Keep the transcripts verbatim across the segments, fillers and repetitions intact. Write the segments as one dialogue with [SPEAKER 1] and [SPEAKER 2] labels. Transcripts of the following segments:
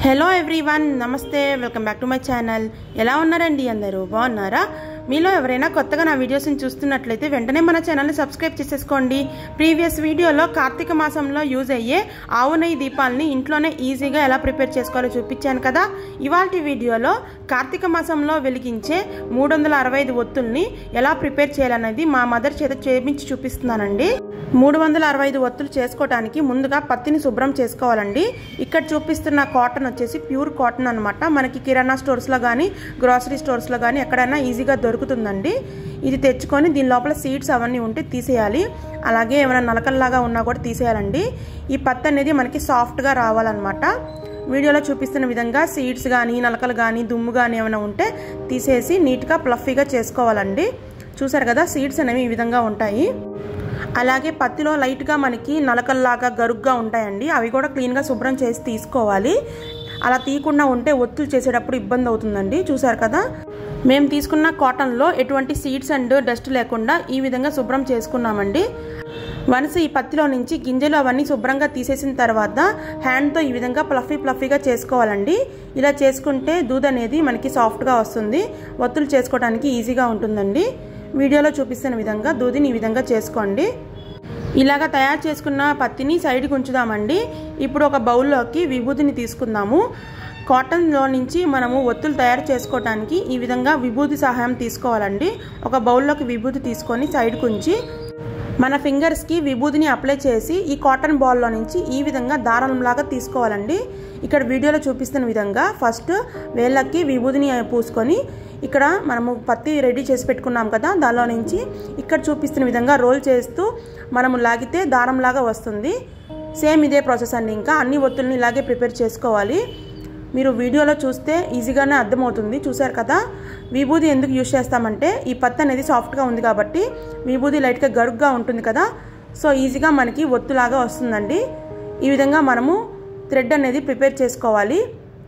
[SPEAKER 1] Hello everyone, నమస్తే, welcome back to my channel. ఎలా ఉన్నారండి అందరూ? బాగున్నారా? మీలో ఎవరైనా కొత్తగా నా వీడియోస్ని చూస్తున్నట్లయితే వెంటనే మన ఛానల్ని సబ్స్క్రైబ్ చేసేసుకోండి. ప్రీవియస్ వీడియోలో కార్తీక మాసంలో యూజ్ అయ్యే ఆవు నెయ్యి దీపాలని ఇంట్లోనే ఈజీగా ఎలా ప్రిపేర్ చేసుకోవాలో చూపించాను కదా. ఇవాల్టి వీడియోలో కార్తీక మాసంలో వెలిగించే మూడు వందల అరవై ఐదు ఒత్తుల్ని ఎలా ప్రిపేర్ చేయాలనేది మా మదర్ చేత చేయించి చూపిస్తున్నానండి. మూడు వందల అరవై ఐదు ఒత్తులు చేసుకోవడానికి ముందుగా పత్తిని శుభ్రం చేసుకోవాలండి. ఇక్కడ చూపిస్తున్న కాటన్ వచ్చేసి ప్యూర్ కాటన్ అనమాట. మనకి కిరాణా స్టోర్స్లో కానీ గ్రాసరీ స్టోర్స్లో కానీ ఎక్కడైనా ఈజీగా దొరుకుతుందండి. ఇది తెచ్చుకొని దీని లోపల సీడ్స్ అవన్నీ ఉంటే తీసేయాలి. అలాగే ఏమైనా నలకల్లాగా ఉన్నా కూడా తీసేయాలండి. ఈ పత్తి అనేది మనకి సాఫ్ట్గా రావాలన్నమాట. వీడియోలో చూపిస్తున్న విధంగా సీడ్స్ కానీ నలకలు కానీ దుమ్ము కానీ ఏమైనా ఉంటే తీసేసి నీట్గా ప్లఫీగా చేసుకోవాలండి. చూసారు కదా, సీడ్స్ అనేవి ఈ విధంగా ఉంటాయి. అలాగే పత్తిలో లైట్గా మనకి నలకల్లాగా గరుగ్గా ఉంటాయండి. అవి కూడా క్లీన్గా శుభ్రం చేసి తీసుకోవాలి. అలా తీయకుండా ఉంటే ఒత్తులు చేసేటప్పుడు ఇబ్బంది అవుతుందండి. చూసారు కదా, మేము తీసుకున్న కాటన్లో ఎటువంటి సీడ్స్ అండ్ డస్ట్ లేకుండా ఈ విధంగా శుభ్రం చేసుకున్నామండి. వన్స్ ఈ పత్తిలో నుంచి గింజలు అవన్నీ శుభ్రంగా తీసేసిన తర్వాత హ్యాండ్తో ఈ విధంగా ప్లఫీ ప్లఫీగా చేసుకోవాలండి. ఇలా చేసుకుంటే దూద్ అనేది మనకి సాఫ్ట్గా వస్తుంది. ఒత్తులు చేసుకోవడానికి ఈజీగా ఉంటుందండి. వీడియోలో చూపిస్తున్న విధంగా దూదిని ఈ విధంగా చేసుకోండి. ఇలాగ తయారు చేసుకున్న పత్తిని సైడ్కి ఉంచుదామండి. ఇప్పుడు ఒక బౌల్లోకి విభూతిని తీసుకుందాము. కాటన్లో నుంచి మనము ఒత్తులు తయారు చేసుకోవడానికి ఈ విధంగా విభూతి సహాయం తీసుకోవాలండి. ఒక బౌల్లోకి విభూతి తీసుకొని సైడ్కి ఉంచి మన ఫింగర్స్కి విభూతిని అప్లై చేసి ఈ కాటన్ బాల్లో నుంచి ఈ విధంగా దారంలాగా తీసుకోవాలండి. ఇక్కడ వీడియోలో చూపిస్తున్న విధంగా ఫస్ట్ వేళ్ళకి విభూతిని పూసుకొని ఇక్కడ మనము పత్తి రెడీ చేసి పెట్టుకున్నాం కదా, దానిలో నుంచి ఇక్కడ చూపిస్తున్న విధంగా రోల్ చేస్తూ మనము లాగితే దారంలాగా వస్తుంది. సేమ్ ఇదే ప్రాసెస్ అండి. ఇంకా అన్ని ఒత్తుల్ని ఇలాగే ప్రిపేర్ చేసుకోవాలి. మీరు వీడియోలో చూస్తే ఈజీగానే అర్థమవుతుంది. చూసారు కదా, విభూది ఎందుకు యూజ్ చేస్తామంటే ఈ పత్తి అనేది సాఫ్ట్గా ఉంది కాబట్టి విభూది లైట్గా గరుగ్గా ఉంటుంది కదా, సో ఈజీగా మనకి ఒత్తులాగా వస్తుందండి. ఈ విధంగా మనము థ్రెడ్ అనేది ప్రిపేర్ చేసుకోవాలి.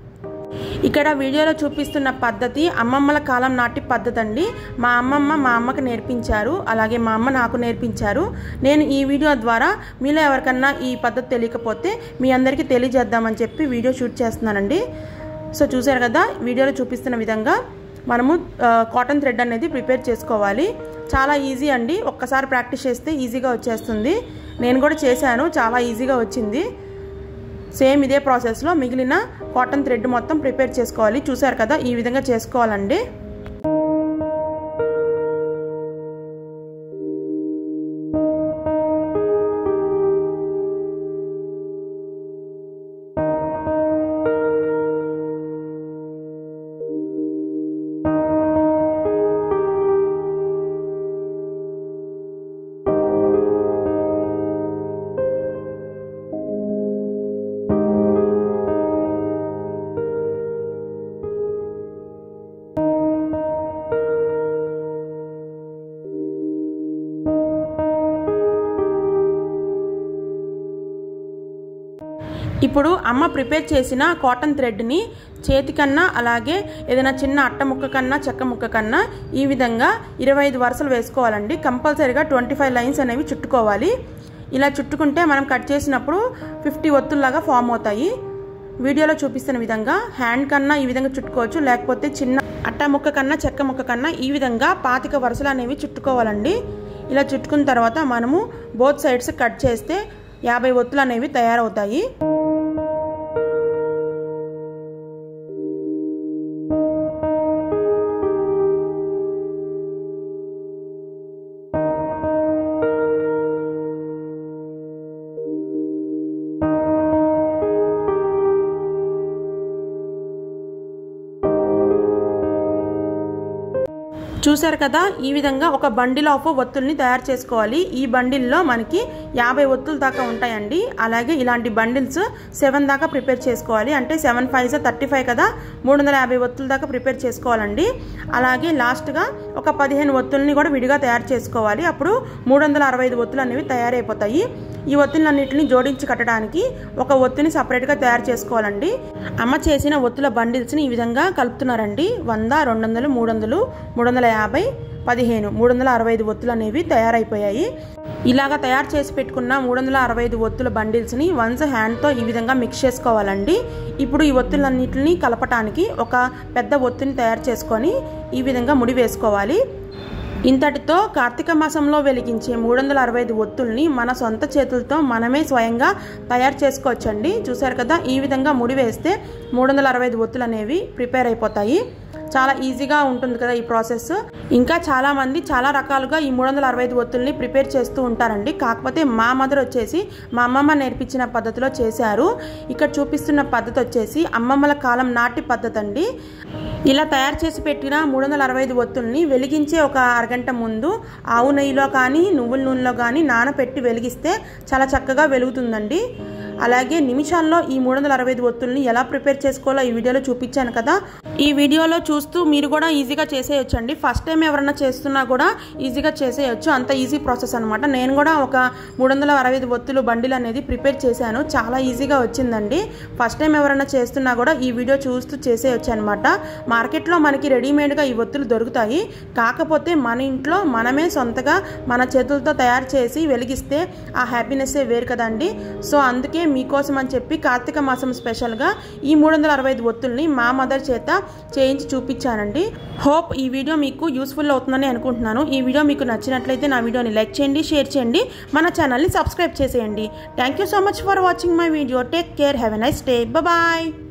[SPEAKER 1] ఇక్కడ వీడియోలో చూపిస్తున్న పద్ధతి అమ్మమ్మల కాలం నాటి పద్ధతి అండి. మా అమ్మమ్మ మా అమ్మకు నేర్పించారు, అలాగే మా అమ్మ నాకు నేర్పించారు. నేను ఈ వీడియో ద్వారా మీలో ఎవరికన్నా ఈ పద్ధతి తెలియకపోతే మీ అందరికీ తెలియజేద్దామని చెప్పి వీడియో షూట్ చేస్తున్నానండి. సో చూసారు కదా, వీడియోలో చూపిస్తున్న విధంగా మనము కాటన్ థ్రెడ్ అనేది ప్రిపేర్ చేసుకోవాలి. చాలా ఈజీ అండి. ఒక్కసారి ప్రాక్టీస్ చేస్తే ఈజీగా వచ్చేస్తుంది. నేను కూడా చేశాను, చాలా ఈజీగా వచ్చింది. సేమ్ ఇదే ప్రాసెస్లో మిగిలిన కాటన్ థ్రెడ్ మొత్తం ప్రిపేర్ చేసుకోవాలి. చూసారు కదా, ఈ విధంగా చేసుకోవాలండి. ఇప్పుడు అమ్మ ప్రిపేర్ చేసిన కాటన్ థ్రెడ్ని చేతికన్నా అలాగే ఏదైనా చిన్న అట్ట ముక్క కన్నా చెక్క ముక్క కన్నా ఈ విధంగా ఇరవై ఐదు వరుసలు వేసుకోవాలండి. కంపల్సరీగా ట్వంటీ ఫైవ్ లైన్స్ అనేవి చుట్టుకోవాలి. ఇలా చుట్టుకుంటే మనం కట్ చేసినప్పుడు ఫిఫ్టీ ఒత్తుల్లాగా ఫామ్ అవుతాయి. వీడియోలో చూపిస్తున్న విధంగా హ్యాండ్ కన్నా ఈ విధంగా చుట్టుకోవచ్చు, లేకపోతే చిన్న అట్ట ముక్క కన్నా చెక్క ముక్క కన్నా ఈ విధంగా పాతిక వరుసలు అనేవి చుట్టుకోవాలండి. ఇలా చుట్టుకున్న తర్వాత మనము బోత్ సైడ్స్ కట్ చేస్తే యాభై ఒత్తులు అనేవి తయారవుతాయి. చూసారు కదా, ఈ విధంగా ఒక బండిల్ ఆఫ్ ఒత్తుల్ని తయారు చేసుకోవాలి. ఈ బండిల్లో మనకి యాభై ఒత్తులు దాకా ఉంటాయండి. అలాగే ఇలాంటి బండిల్స్ సెవెన్ దాకా ప్రిపేర్ చేసుకోవాలి. అంటే సెవెన్ ఫైవ్ థర్టీ ఫైవ్ కదా, మూడు వందల యాభై ఒత్తుల దాకా ప్రిపేర్ చేసుకోవాలండి. అలాగే లాస్ట్గా ఒక పదిహేను ఒత్తుల్ని కూడా విడిగా తయారు చేసుకోవాలి. అప్పుడు మూడు వందల అరవై ఐదు ఒత్తులు అనేవి తయారైపోతాయి. ఈ ఒత్తులన్నింటినీ జోడించి కట్టడానికి ఒక ఒత్తుని సపరేట్గా తయారు చేసుకోవాలండి. అమ్మ చేసిన ఒత్తుల బండిల్స్ని ఈ విధంగా కలుపుతున్నారండి. వంద, రెండు వందలు, మూడు వందలు, మూడు వందల యాభై, పదిహేను మూడు వందల అరవై ఐదు ఒత్తులు అనేవి తయారైపోయాయి. ఇలాగ తయారు చేసి పెట్టుకున్న మూడు వందల అరవై ఐదు ఒత్తుల బండిల్స్ని వన్స్ హ్యాండ్తో ఈ విధంగా మిక్స్ చేసుకోవాలండి. ఇప్పుడు ఈ ఒత్తులన్నింటినీ కలపటానికి ఒక పెద్ద ఒత్తుని తయారు చేసుకొని ఈ విధంగా ముడి వేసుకోవాలి. ఇంతటితో కార్తీక మాసంలో వెలిగించే మూడు వందల అరవై ఐదు ఒత్తుల్ని మన సొంత చేతులతో మనమే స్వయంగా తయారు చేసుకోవచ్చండి. చూసారు కదా, ఈ విధంగా ముడి వేస్తే మూడు వందల అరవై ఐదు ఒత్తులు అనేవి ప్రిపేర్ అయిపోతాయి. చాలా ఈజీగా ఉంటుంది కదా ఈ ప్రాసెస్. ఇంకా చాలామంది చాలా రకాలుగా ఈ మూడు వందల అరవై ఐదు ఒత్తుల్ని ప్రిపేర్ చేస్తూ ఉంటారండి. కాకపోతే మా మదర్ వచ్చేసి మా అమ్మమ్మ నేర్పించిన పద్ధతిలో చేశారు. ఇక్కడ చూపిస్తున్న పద్ధతి వచ్చేసి అమ్మమ్మల కాలం నాటి పద్ధతి అండి. ఇలా తయారు చేసి పెట్టిన మూడు వందల అరవై ఐదు ఒత్తుల్ని వెలిగించే ఒక అరగంట ముందు ఆవు నెయ్యిలో కానీ నువ్వుల నూనెలో కానీ నానపెట్టి వెలిగిస్తే చాలా చక్కగా వెలుగుతుందండి. అలాగే నిమిషాల్లో ఈ మూడు వందల అరవై ఐదు ఒత్తుల్ని ఎలా ప్రిపేర్ చేసుకోవాలో ఈ వీడియోలో చూపించాను కదా. ఈ వీడియోలో చూస్తూ మీరు కూడా ఈజీగా చేసేయొచ్చండి. ఫస్ట్ టైం ఎవరైనా చేస్తున్నా కూడా ఈజీగా చేసేయచ్చు. అంత ఈజీ ప్రాసెస్ అనమాట. నేను కూడా ఒక మూడు వందల అరవై ఐదు ఒత్తులు బండిల్ అనేది ప్రిపేర్ చేశాను. చాలా ఈజీగా వచ్చిందండి. ఫస్ట్ టైం ఎవరైనా చేస్తున్నా కూడా ఈ వీడియో చూస్తూ చేసేయచ్చు అనమాట. మార్కెట్లో మనకి రెడీమేడ్గా ఈ ఒత్తులు దొరుకుతాయి. కాకపోతే మన ఇంట్లో మనమే సొంతగా మన చేతులతో తయారు చేసి వెలిగిస్తే ఆ హ్యాపీనెస్సే వేరు కదండి. సో అందుకే మీకోసం అని చెప్పి కార్తీక మాసం స్పెషల్గా ఈ మూడు వందల అరవై ఐదు ఒత్తుల్ని మా మదర్ చేత చేయించి చూపించానండి. హోప్ ఈ వీడియో మీకు యూస్ఫుల్ అవుతుందని అనుకుంటున్నాను. ఈ వీడియో మీకు నచ్చినట్లయితే నా వీడియోని లైక్ చేయండి, షేర్ చేయండి, మన ఛానల్ని సబ్స్క్రైబ్ చేసేయండి. Thank you so much for watching my video. Take care, have a nice day, bye.